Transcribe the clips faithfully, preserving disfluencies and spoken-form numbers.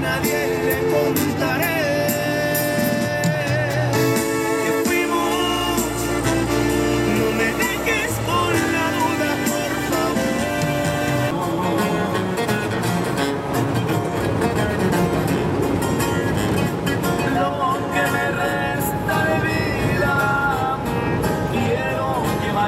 nadie le contaré que fuimos. No me dejes con la duda, por favor. Lo que me resta de vida quiero llevar.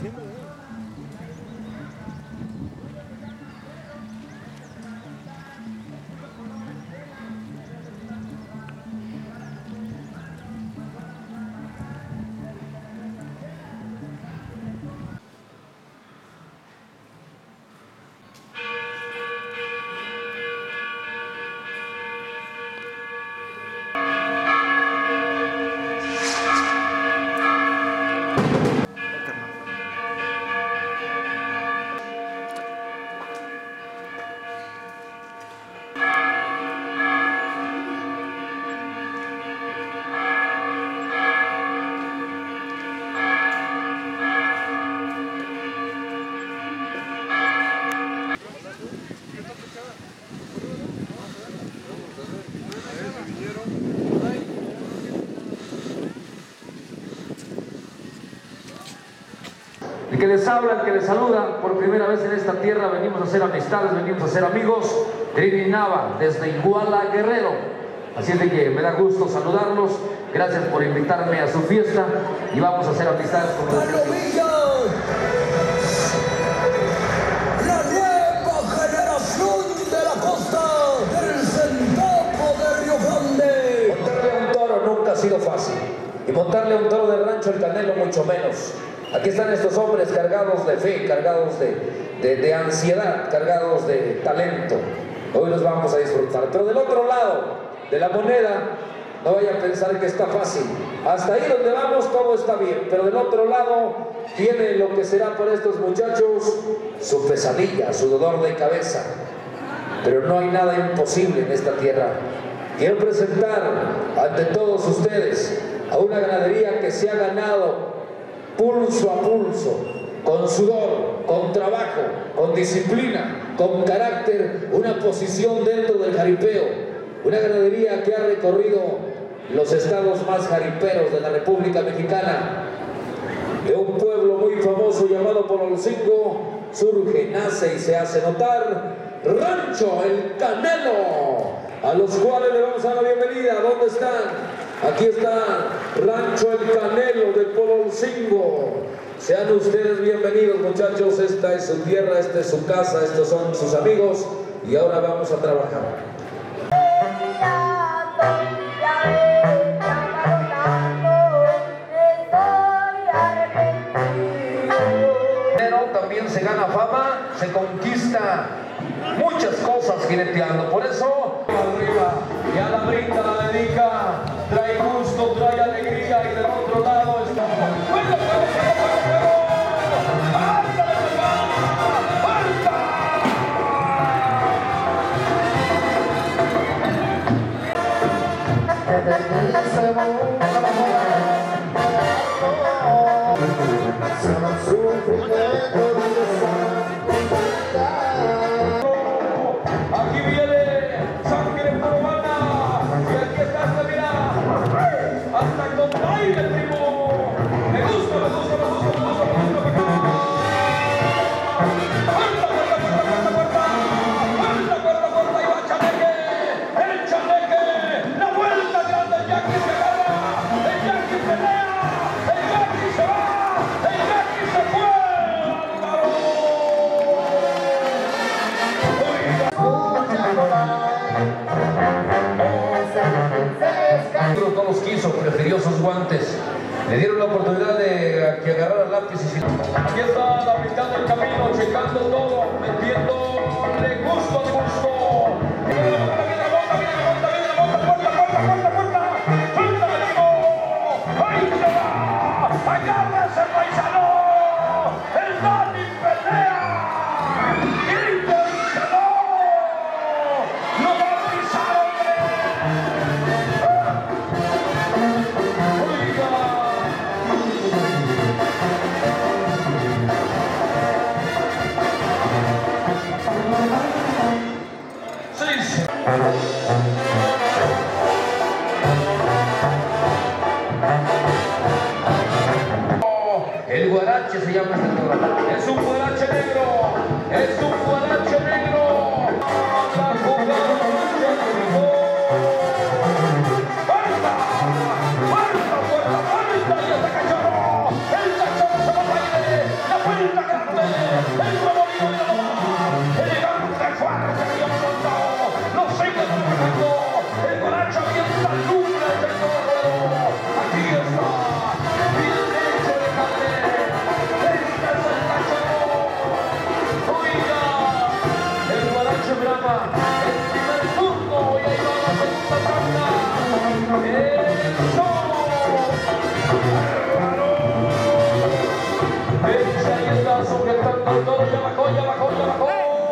El que les habla, el que les saluda, por primera vez en esta tierra, venimos a hacer amistades, venimos a ser amigos. Trini Nava, desde Iguala, Guerrero. Así es de que me da gusto saludarlos. Gracias por invitarme a su fiesta y vamos a hacer amistades con los la nueva generación de la costa del Centavo de Río Grande. Montarle a un toro nunca ha sido fácil, y montarle a un toro de rancho El Canelo mucho menos. Aquí están estos hombres cargados de fe, cargados de, de, de ansiedad, cargados de talento. Hoy los vamos a disfrutar. Pero del otro lado de la moneda, no vaya a pensar que está fácil. Hasta ahí donde vamos todo está bien, pero del otro lado viene lo que será para estos muchachos su pesadilla, su dolor de cabeza. Pero no hay nada imposible en esta tierra. Quiero presentar ante todos ustedes a una ganadería que se ha ganado pulso a pulso, con sudor, con trabajo, con disciplina, con carácter, una posición dentro del jaripeo. Una ganadería que ha recorrido los estados más jariperos de la República Mexicana. De un pueblo muy famoso llamado Pololcingo, surge, nace y se hace notar Rancho El Canelo, a los cuales le vamos a dar la bienvenida. ¿Dónde están? Aquí está Rancho El Canelo de Pololcingo. Sean ustedes bienvenidos, muchachos. Esta es su tierra, esta es su casa, estos son sus amigos y ahora vamos a trabajar. Pero también se gana fama, se conquista muchas cosas jineteando. Por eso arriba, y a la brinda la dedica, trae gusto, trae alegría, y del otro lado está ¡fuego, fuego, fuego, fuego, fuego! ¡Ándale, papá! Aquí viene sangre peruana, y aquí está esta, mira, hasta con baile, primo. Me gusta, me gusta, me gusta, me gusta, me gusta, me gusta. ¡Puerta, puerta, puerta, puerta, puerta! ¡Puerta, puerta, puerta! ¡Y va Chaneque! ¡El Chaneque! ¡La vuelta grande! ¡El Jackie se agarra! ¡El Jackie pelea! ¡El Jackie se va! ¡El Jackie se fue! No los quiso, prefirió sus guantes. Le dieron la oportunidad de que agarrara lápiz y sin... Aquí está a la mitad del camino, checando todo, metiéndole gusto al gusto. Viene la bota, viene la bota, viene la bota, viene la bota, puerta, puerta, puerta, puerta. ¡Suéltale, amigo! ¡Ahí se va! ¡Agárrese, paisano! ¡El Dani pelea! ¡Intensado! ¡Lo va a pisar, hombre! El guarache se llama este toro. Es un guarache negro. Es un guarache negro. La jugada mancha de ¡Falta! ¡Falta! ¡Falta! ¡Falta! ¡Y ese cachorro! ¡El cachorro se va a ir! ¡La puerta del toro, ya bajó, ya bajó, ya bajó.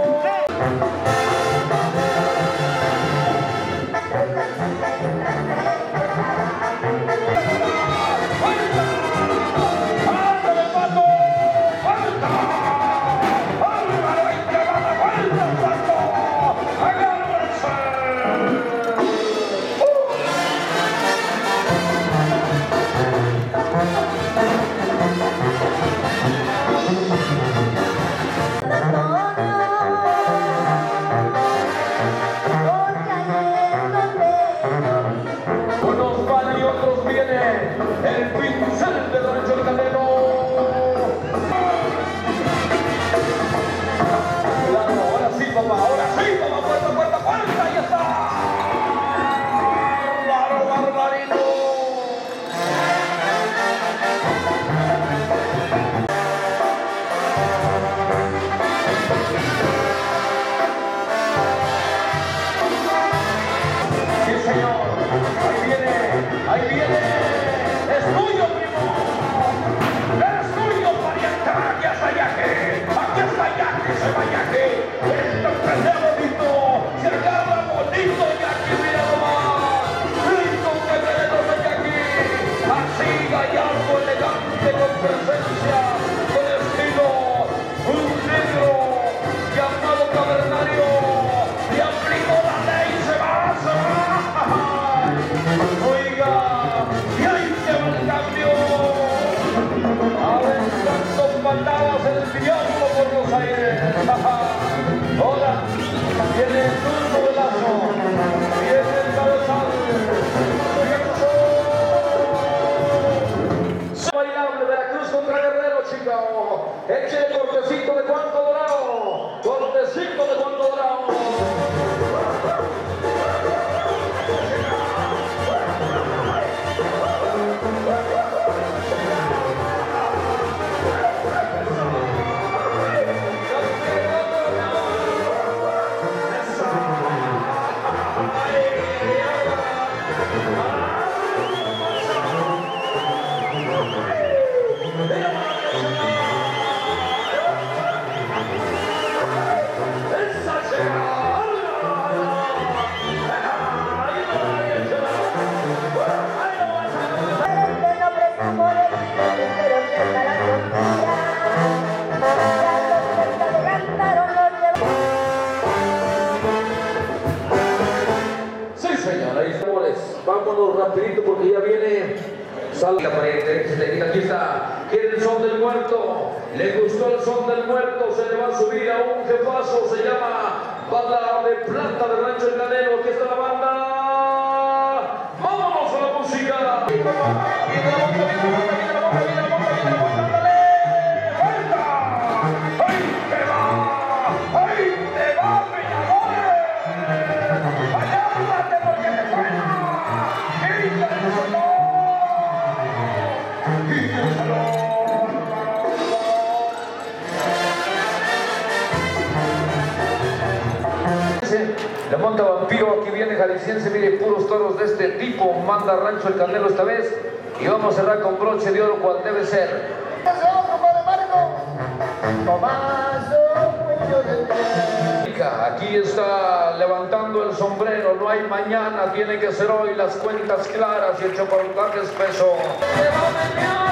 Unos van y otros vienen, el pincel de Rancho El Canelo. Cuidado, ahora sí, papá, ahora sí, papá, puerta, puerta, puerta, ahí está. ¡Bárbaro, barbarito! Sí, señor, ahí viene, ahí viene, es tuyo, primo, es tuyo, pariente, aquí está Yaque, aquí está Yaque, se va Yaque, esto es pelea bonito, se agarra bonito Yaque, mira nomás, rico que tenemos de Yaque, así gallardo, elegante, con presencia, con estilo, un negro llamado Cavernario, y aplicó la ley, se va, se va. Oiga, y ahí se va el cambio. Aventando patadas el diablo por los aires. Ahora viene el turno de Lazo. Viene el cabezal. Bailable Veracruz contra Guerrero, chica. Eche el cortecito de Juan Colorado. Cortecito de Juan Colorado. Vámonos rapidito porque ya viene. Sale la pared derecha, aquí está. ¿Quiere el son del muerto? ¿Le gustó el son del muerto? Se le va a subir a un jefazo. Se llama Banda de Plata de Rancho El Canelo. Aquí está la banda. Vámonos a la música. Viene la banda, viene la banda, viene la banda, viene la banda, viene la banda, viene la banda. ¡Ándale! ¡Vuelta! ¡Ahí te va! ¡Ahí te va, peñadores! ¡Agárrate porque te suena! Le monta Vampiro, aquí viene Jalisciense, mire, puros toros de este tipo, manda Rancho El Canelo esta vez, y vamos a cerrar con broche de oro cual debe ser. Aquí está levantando el sombrero, no hay mañana, tiene que ser hoy, las cuentas claras y el chocolate espeso.